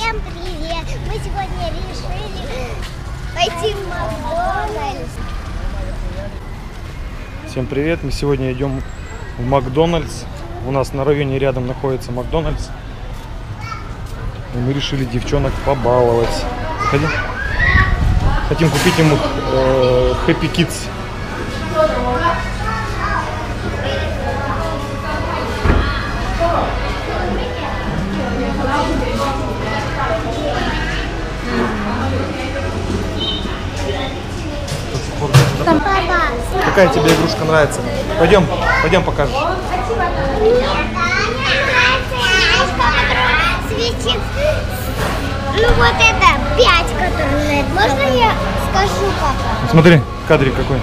Всем привет! Мы сегодня решили пойти в Макдональдс. Всем привет! Мы сегодня идем в Макдональдс. У нас на районе рядом находится Макдональдс. И мы решили девчонок побаловать. Заходи. Хотим купить им Happy Kids. Какая тебе игрушка нравится? Пойдем покажем. Светит. Ну вот это 5, который нравится. Можно я скажу, папа? Смотри, в кадре какой.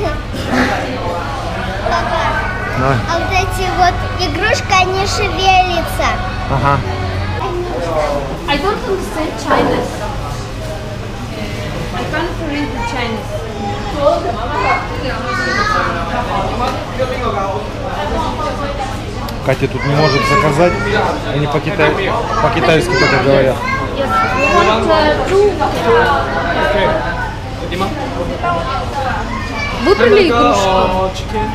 Папа, Давай. а вот эти вот игрушки, они шевелятся. Ага. I don't understand Chinese. I can't read the Chinese. Катя тут не может заказать. Они по-китайски только говорят. Выбрали игрушку?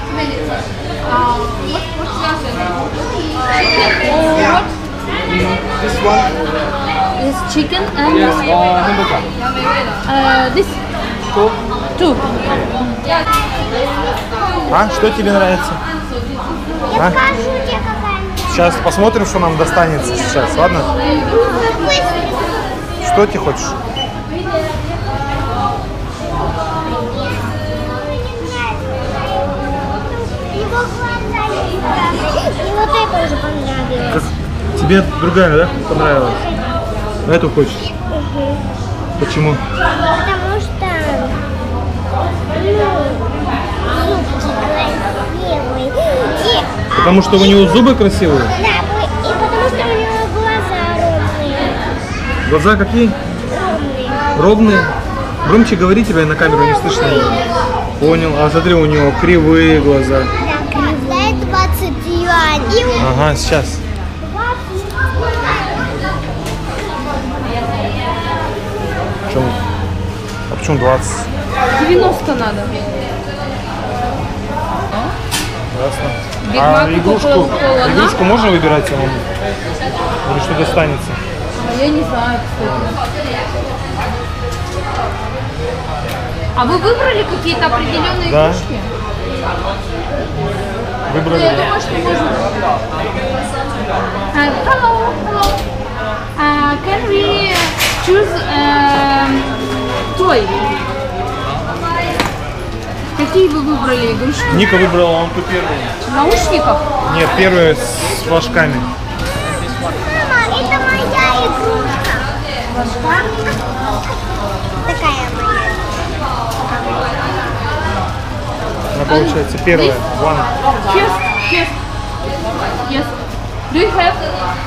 This one Is chicken and is hamburger. This two. А? Что тебе нравится? Я А? скажу тебе, какая нравится. Сейчас посмотрим, что нам достанется сейчас, ладно? Что ты хочешь? Его глаза не понравились. И вот это уже понравилось. Тебе другая, да, понравилась? Эту хочешь? Почему? Потому что зубки красивые. Потому что у него зубы красивые? Да, и потому что у него глаза ровные. Глаза какие? Ровные? Громче говори, тебя на камеру не слышно. Понял. А смотри, у него кривые глаза. Да, это 20 юаней. Ага, сейчас. А почему 20? 90 надо. Ясно. Биг А Мак и Кока-Кола, игрушку можно выбирать самому? Или что достанется? Я не знаю, кстати. А вы выбрали какие-то определенные Да. игрушки? Выбрали. Я думаю, что можно. Hello. Can we choose toy? Какие вы выбрали игрушки? Ника выбрала, он первый. Наушников? Нет, первый с флажками. Мама, это моя игрушка. Такая моя. Она получается первая. One. Yes. Do you have?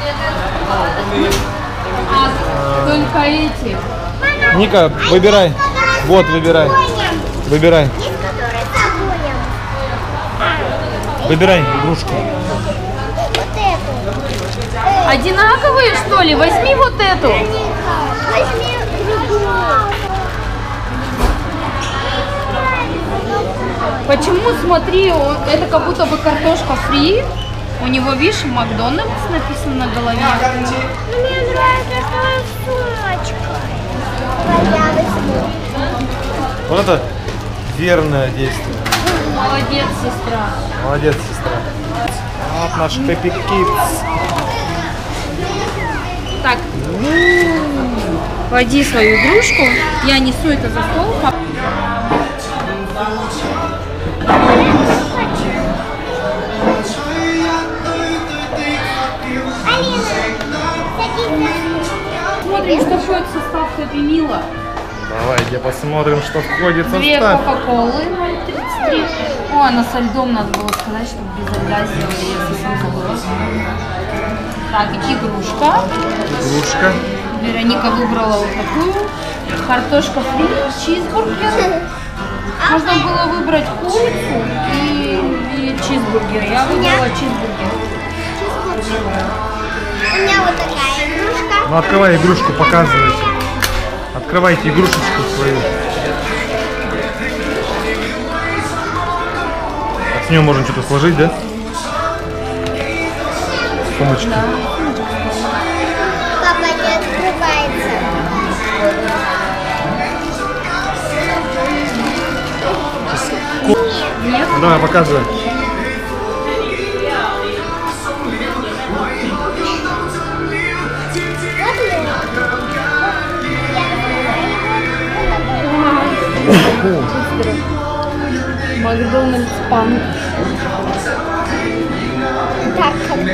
Только эти. Ника, выбирай. Вот, выбирай. Выбирай. Есть, которые с огонем. Выбирай игрушку. Вот эту. Одинаковые, что ли? Возьми вот эту. Возьми другую. Почему, смотри, это как будто бы картошка фри. У него, видишь, Макдональдс написано на голове. Ну, мне нравится твоя сумочка. Твоя возьму. Вот это верное действие. Молодец, сестра. Молодец, сестра. Вот наш Happy Kids. Так, клади свою игрушку. Я несу это за стол. Алина, садись. Смотрим, что входит в состав Happy Meal. Давайте посмотрим, что входит в Две состав. Кока-Колы 0,33. О, она со льдом, надо было сказать, чтобы без льда сделали. Я совсем забыла. Так, игрушка. Игрушка. Вероника выбрала вот такую. Картошка фри, чизбургер. Можно было выбрать курицу и чизбургер. Я выбрала чизбургер. У меня вот такая игрушка. Ну открывай игрушку, показывайте. Открывайте игрушечку свою. Так, с нее можно что-то сложить, да? Сумочки. Да. Папа, не открывается. Нет? Давай, показывай. Макдональдс панк. Так, как-то.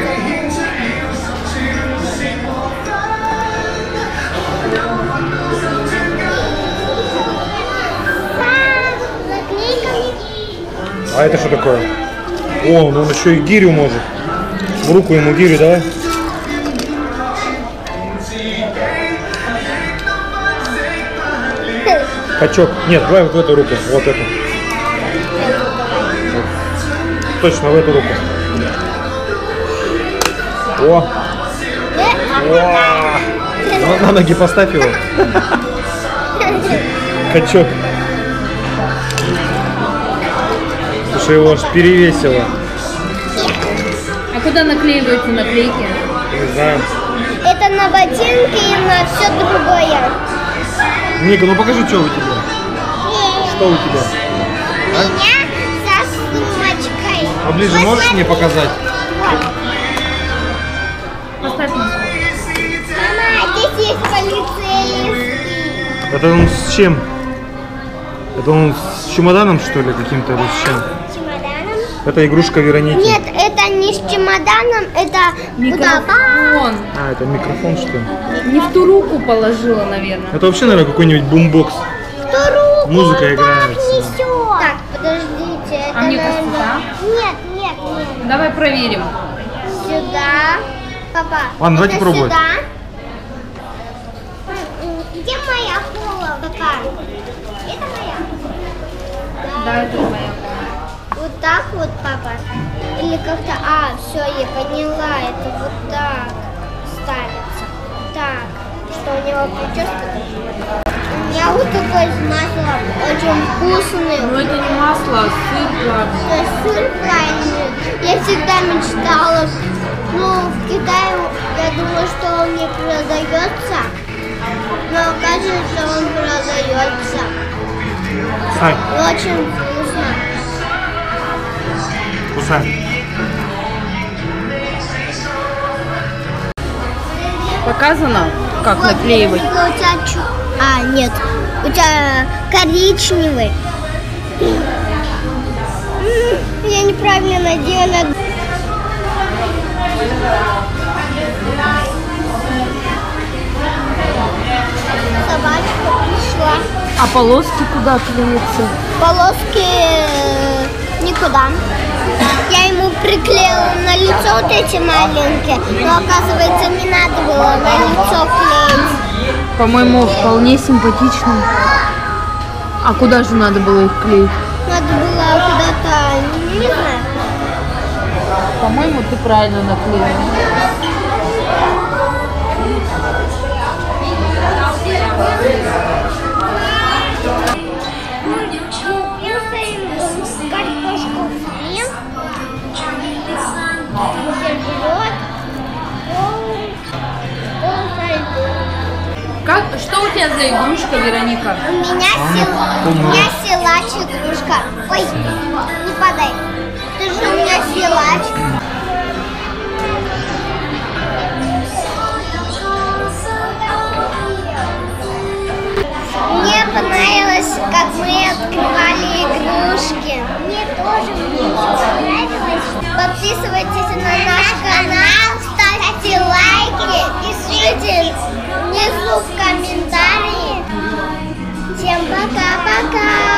Наклейками. А это что такое? О, ну он еще и гирю может. В руку ему гирю, давай. Качок. Нет, давай вот в эту руку. Вот эту. Вот. Точно, в эту руку. О! О! На ноги поставь его. Качок. Слушай, его аж перевесило. А куда наклеиваются наклейки? Не знаю. Это на ботинки и на все другое. Ника, ну покажи, что у тебя. Что у тебя? Меня со сумочкой. Поближе можешь мне показать? Вот. Поставь на стол. Мама, здесь есть полицейский. Это он с чем? Это он с чемоданом, что ли, каким-то или с чем? Чемоданом? Это игрушка Вероники. Нет, это не с чемоданом, это Микрофон. А, это микрофон, что ли? Не в ту руку положила, наверное. Это вообще, наверное, какой-нибудь бумбокс. Кто руку Музыка играет. несет? Так, подождите. Это, А мне наверное, кажется, да? Нет, нет, нет. Давай проверим. Сюда. Папа. Ладно, давайте это пробовать. Сюда. Где моя кола, папа? Это моя? Да, это твоя. Вот так вот, папа? Или как-то... А, все, я поняла. Это вот так ставится. Так. Что у него прическа? У меня вот такой масло очень вкусный. Но это не масло, а сыр, правда. Это сыр правильный. Я всегда мечтала. Ну, в Китае я думала, что он не продается. Но оказывается, он продается. Кусай, И очень вкусно. кусай. Показано, как Вот, наклеивать. у тебя А, нет. У тебя коричневый. Я неправильно надела. Собачка пришла. А полоски куда клеятся? Полоски никуда. Я ему приклеила на лицо вот эти маленькие, но оказывается не надо было на лицо клеить. По-моему, вполне симпатично. А куда же надо было их клеить? Надо было куда-то, не знаю. По-моему, ты правильно наклеила. Картошку фри. Что у тебя за игрушка, Вероника? У меня силач игрушка. Ой, не подай. Ты же у меня силач. Мне понравилось, как мы открывали игрушки. Мне тоже понравилось. Подписывайтесь на наш канал, ставьте лайки, пишите внизу в комментарии. Всем пока-пока!